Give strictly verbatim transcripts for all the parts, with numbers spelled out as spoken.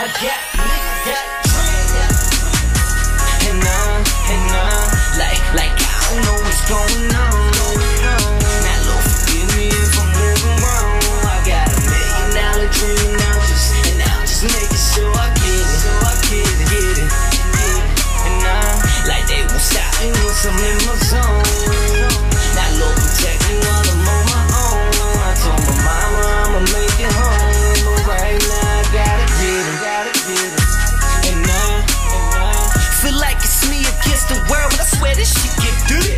I got niggas got dreams. And uh, and uh, like, like I don't know what's going on. Now Lord forgive me if I'm living wrong. I got a million dollar dream now, just and I'm just making sure I get it, so I get it, get it, get it. And uh, like they won't stop me once I'm in my zone. Now Lord protect me while I'm on my own. I told my mama I'ma make it home, but right now I gotta get it, gotta get it. And uh, and uh, feel like it's me against the world, but I swear this shit get good.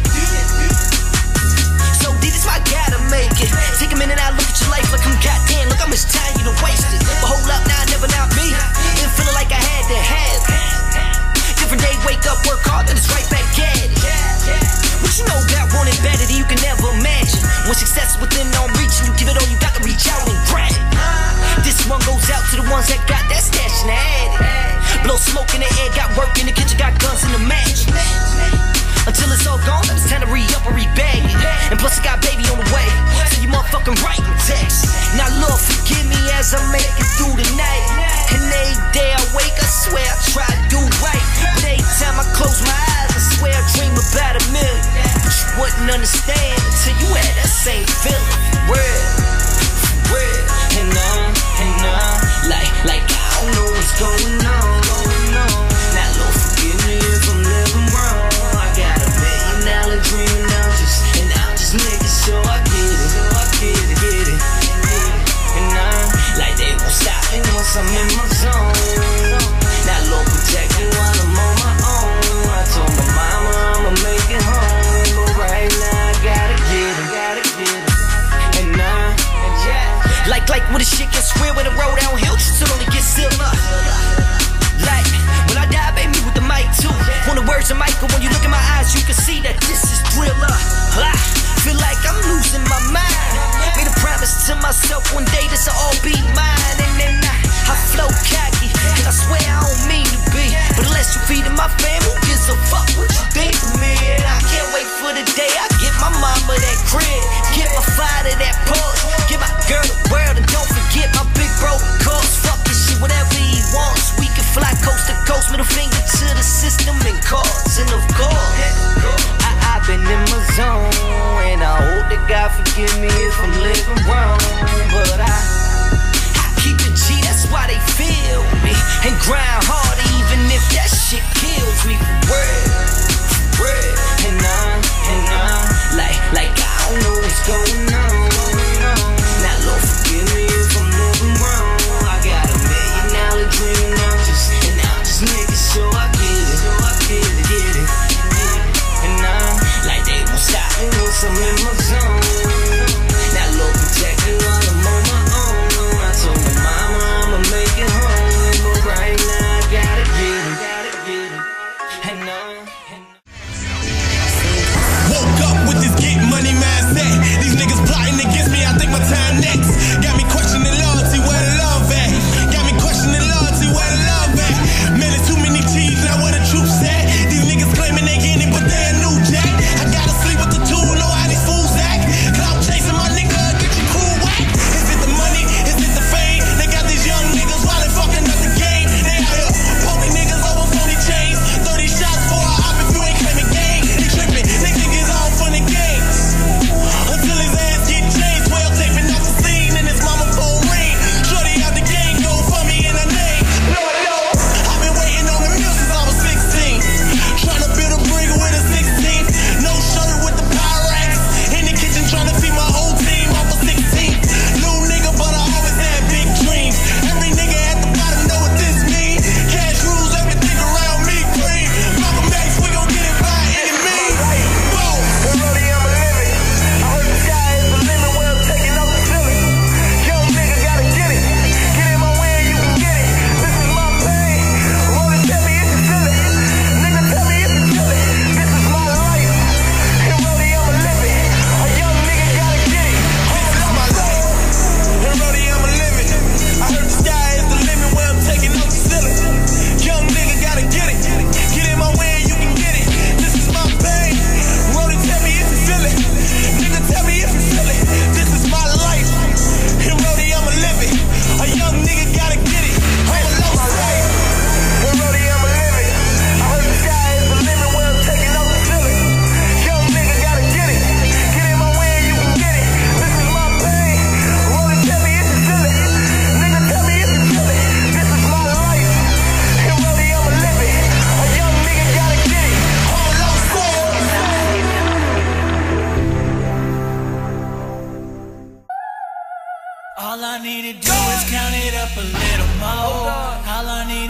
So D, this why I gotta make it. Take a minute out, look at your life like I'm goddamn. Look how much time you done wasted. But hold up, now I never not me. Been feeling like I had to have it. Different day, wake up, work hard, then it's right back at it. But you know God wanted better than you can never imagine. When success is within arm reach, and you give it all, you got to reach out and grab it. This one goes out to the ones that got that stash and had it. Blow smoke in the air, got work in the kitchen, got guns in the match. Until it's all gone, it's time to re-up or re-bag it. And plus I got baby on the way, so you motherfucking writing text. Now Lord forgive me as I make it through the night. And every day I wake, I swear I try to do right. But every time I close my eyes, I swear I dream about a million. But you wouldn't understand until you had that same feeling. Real, real. And uh, and uh, like, like I don't know what's going on. Now Lord forgive me if I'm living wrong. I got a million dollar dream now, just and I'm just making sure I get it, so I get it, get it, and uh, like they won't stop me once I'm in my zone. Now Lord protect me while I'm on my own. I told my mama I'ma make it home, but right now I gotta get it, gotta get it, and uh, and yeah, like like when the shit gets real, when the road downhill, so only get sealed up. Like when I die, baby, with the mic too. When the words of Michael, when you look in my eyes, you can see that this is Thriller. I feel like I'm losing my mind. Made a promise to myself, one day this'll all be mine. And then I, I flow cocky, and I swear I don't mean to be, but unless you feeding my family, who gives a fuck what you think of me? And I can't wait for the day I get my mama that crib, get my father that Porsche, get my girl the world, and don't forget my big bro cause fuck this shit, whatever he wants. We can fly coast to coast, middle finger to the system and cause. And of course, I, I've been in my zone, and I hope that God forgive me if I'm living wrong. But I, I keep it G, that's why they feel me, and grind hard even if that shit kills me. For real, for real. And uh, and uh, like, like I don't know what's going on. Now Lord forgive me if I'm living wrong. I got a million dollar dream now, just and I'm just making sure I get it, so I get it, get it, and uh, like they won't stop me once I'm in my zone. Now Lord protect me while I'm on my own. I told my mama I'ma make it home.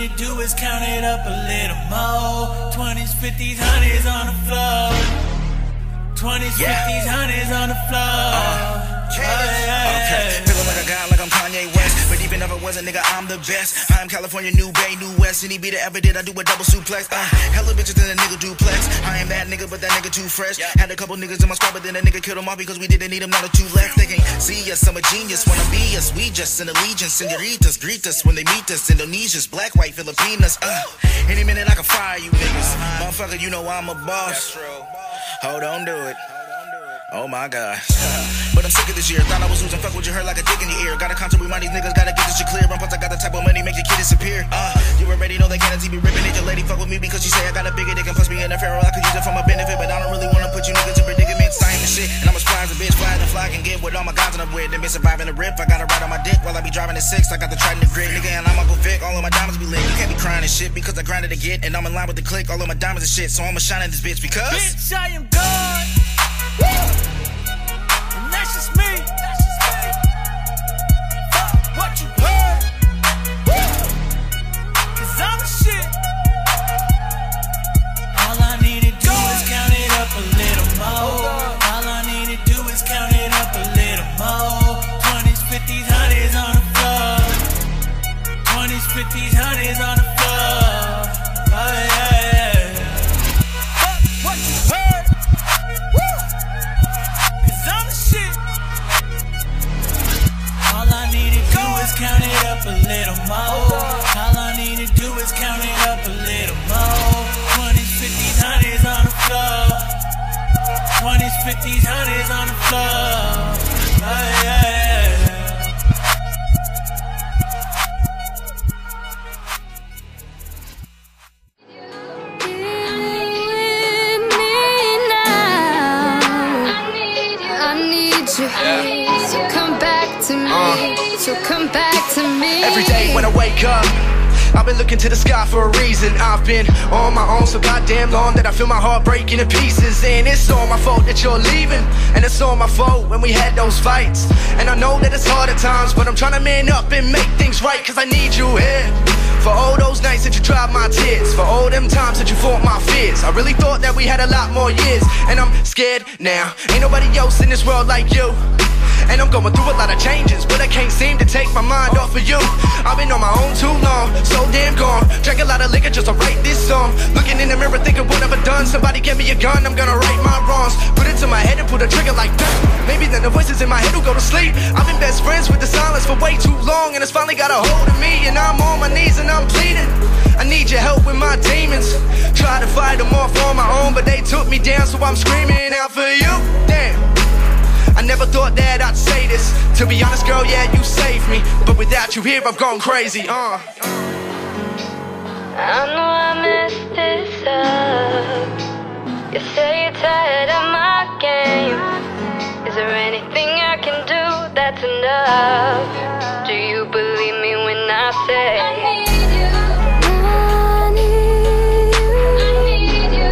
need to do is count it up a little more. Twenties, fifties, hundreds on the floor. Twenties, Yeah. fifties, hundreds on the floor. Uh, Oh, yeah. Okay, feeling like a guy, like I'm Kanye West. But even if I wasn't, nigga, I'm the best. I am California, New Bay, New West. Any beat I ever did, I do a double suplex. Uh, hella bitches than a nigga duplex. I am that nigga, but that nigga too fresh. Had a couple niggas in my squad, but then a nigga killed them all because we didn't need them, not a two left. They can't see us, I'm a genius, wanna be us. We just in allegiance, senoritas, greet us when they meet us. Indonesians, black, white, Filipinas. Uh, any minute I can fire you niggas. Motherfucker, you know I'm a boss. Hold on, do it. Oh my God. But I'm sick of this year. Thought I was losing, fuck what you heard like a dick in your ear. Gotta contact remind these niggas, gotta get this shit clear. I'm plus I got the type of money make your kid disappear. Uh, you already know they can't be ripping it. Your lady fuck with me because she say I got a bigger dick and plus me in a feral. I could use it for my benefit, but I don't really wanna put you niggas in predicaments. I ain't the shit, and I'm as fly as a bitch, fly and fly and get with all my guys in the with. Then been surviving the rip. I gotta ride on my dick while I be driving the six. I got the Trident the grid, nigga, and I'm Uncle Vic. All of my diamonds be lit. You can't be crying and shit because I grinded to get, and I'm in line with the click. All of my diamonds and shit, so I'ma shine in this bitch because Bitch, I am God. Woo! And that's just me. That's just me. Fuck what you heard. Woo! Cause I'm the shit. All I need to do is count it up a little more. All I need to do is count it up a little more. Twenties, fifties, hundreds on the floor. Twenties, fifties, hundreds on the floor. Oh yeah, yeah. Fuck what you heard. Woo! Cause I'm the shit. All I need to do is count it up a little more. All I need to do is count it up a little more. Twenties, fifties, hundreds on the floor. Twenties, fifties, hundreds on the floor. Oh yeah. Yeah. So come back to me, uh. so come back to me. Every day when I wake up, I've been looking to the sky for a reason. I've been on my own so goddamn long that I feel my heart breaking to pieces. And it's all my fault that you're leaving, and it's all my fault when we had those fights. And I know that it's hard at times, but I'm trying to man up and make things right. Cause I need you here. For all those nights that you dried my tears, for all them times that you fought my fears. I really thought that we had a lot more years, and I'm scared now. Ain't nobody else in this world like you. And I'm going through a lot of changes, but I can't seem to take my mind off of you. I've been on my own too long, so damn gone. Drank a lot of liquor just to write this song. Looking in the mirror thinking what have I done. Somebody give me a gun, I'm gonna right my wrongs. Put it to my head and pull the trigger like that. Maybe then the voices in my head will go to sleep. I've been best friends with the silence for way too long, and it's finally got a hold of me. And I'm on my knees and I'm pleading, I need your help with my demons. Tried to fight them off on my own, but they took me down, so I'm screaming out for you. Damn, I never thought that I'd say this. To be honest, girl, yeah, you saved me, but without you here, I've gone crazy. Uh. I know I messed this up. You say you're tired of my game. Is there anything I can do that's enough? Do you believe me when I say I need you? I need you. I need you.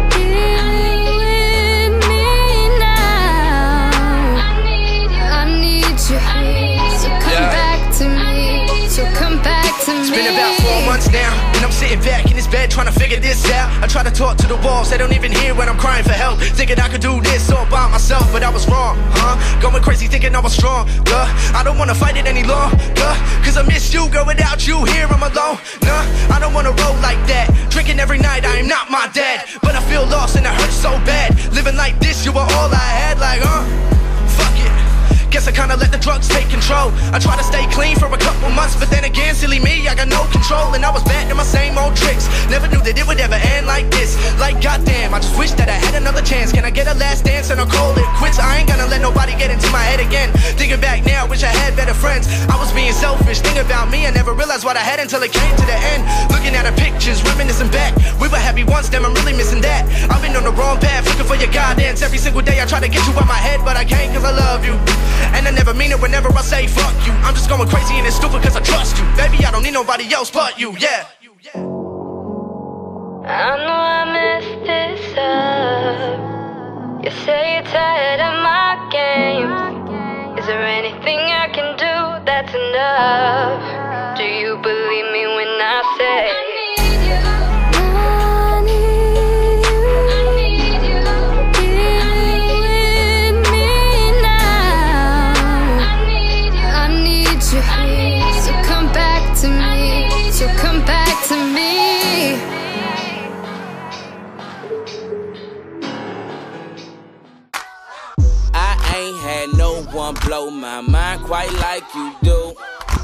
Be with me now. I need you. I need you. I need you. So come Yeah. back to me. So come back to me. It's been about four months now, and I'm sitting back in this bed trying to figure this out. I try to talk to the walls, they don't even hear when I'm crying for help. Thinking I could do this all by myself, but I was wrong, huh? Going crazy thinking I was strong, uh, I don't wanna fight it any longer, cause I miss you, girl, without you here I'm alone. Nah, I don't wanna roll like that. Drinking every night, I am not my dad, but I feel lost and it hurts so bad. Living like this, you were all I had, like, uh, fuck it. Guess I kinda let the drugs take control. I tried to stay clean for a couple months, but then again, silly me, I got no control. And I was back to my same old tricks. Never knew that it would ever end like this. Like goddamn, I just wish that I had another chance. Can I get a last dance and I'll call it quits? I ain't gonna let nobody get into my head again. Thinking back now, wish I had better friends. I was being selfish, thinking about me. I never realized what I had until it came to the end. Looking at the pictures, reminiscing back. We were happy once, damn, I'm really missing that. I've been on the wrong path, looking for your guidance. Every single day I try to get you out my head, but I can't cause I love you. And I never mean it whenever I say fuck you. I'm just going crazy and it's stupid cause I trust you. Baby, I don't need nobody else but you, yeah. I know I messed this up. You say you're tired of my game. Is there anything I can do that's enough? Do you believe me when I say one blow my mind quite like you do.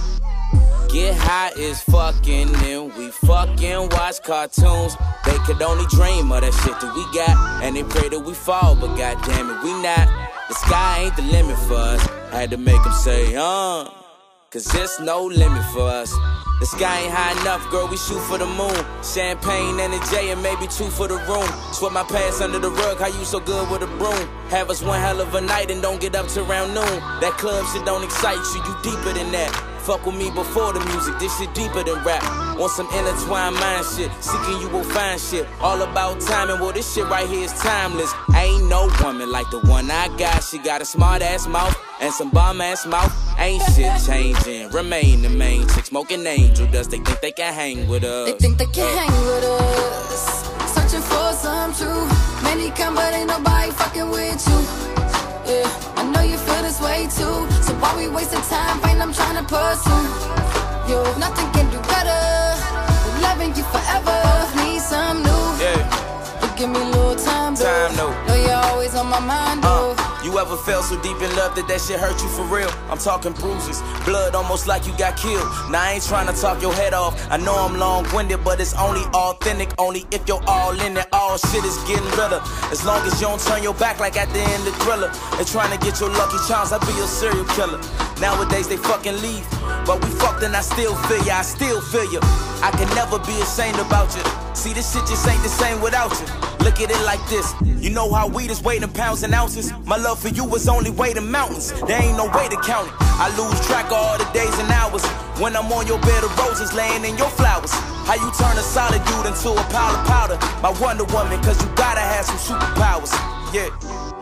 Get high as fucking and we fucking watch cartoons. They could only dream of that shit that we got, and they pray that we fall, but goddamn it, we not. The sky ain't the limit for us. Had to make them say, uh, cause there's no limit for us. The sky ain't high enough, girl, we shoot for the moon. Champagne and a J and maybe two for the room. Sweat my pants under the rug, how you so good with a broom? Have us one hell of a night and don't get up till around noon. That club shit don't excite you, you deeper than that. Fuck with me before the music, this shit deeper than rap. Want some intertwined mind shit, seeking you will find shit. All about timing, well this shit right here is timeless. Ain't no woman like the one I got. She got a smart ass mouth and some bomb ass mouth. Ain't shit changing, remain the main chick. Smoking angel dust, they think they can hang with us. They think they can hang with us. Searching for some truth. Many come but ain't nobody fucking with you. Yeah, I know you feel this way too. So why we wasting time, find I'm trying to pursue. Yo, nothing can do better than loving you forever. Need some new. Yeah. But give me a little time, though. Time, no. Know you're always on my mind, though. Uh, you ever felt so deep in love that that shit hurt you for real? I'm talking bruises, blood almost like you got killed. Now I ain't trying to talk your head off. I know I'm long-winded, but it's only authentic. Only if you're all in it, all shit is getting realer. As long as you don't turn your back like at the end of Thriller. They're trying to get your lucky charms, I'll be your serial killer. Nowadays they fucking leave, but we fucked and I still feel ya, I still feel ya. I can never be ashamed about you. See, this shit just ain't the same without you. Look at it like this. You know how weed is weighing in pounds and ounces? My love for you was only weight in mountains. There ain't no way to count it. I lose track of all the days and hours when I'm on your bed of roses laying in your flowers. How you turn a solid dude into a pile of powder. My Wonder Woman, cause you gotta have some superpowers. Yeah.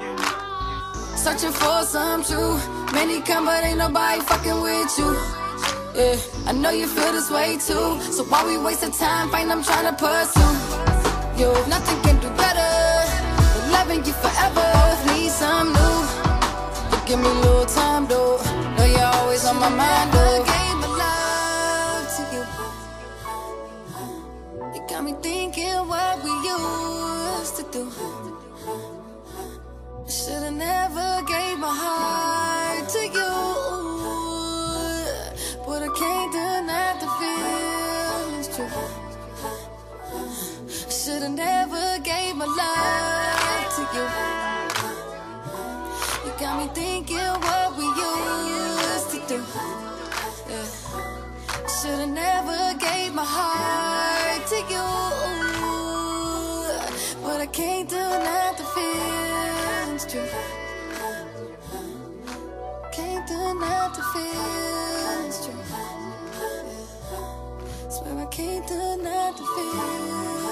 Searching for some truth. Many come but ain't nobody fucking with you. Yeah, I know you feel this way too. So why we wasting time, find I'm trying to pursue. Yo, nothing can do better than loving you forever. Need some new. But give me a little time, though. Know you're always on my mind, though. Gave my love to you. You got me thinking what we used to do. I should've never gave my heart to you, but I can't deny the feelings true. Should've never gave my life to you. You got me thinking what we used to do. Yeah. Should've never gave my heart to you, but I can't deny the feelings true. Can't deny the feelings true. Swear I can't deny the feelings.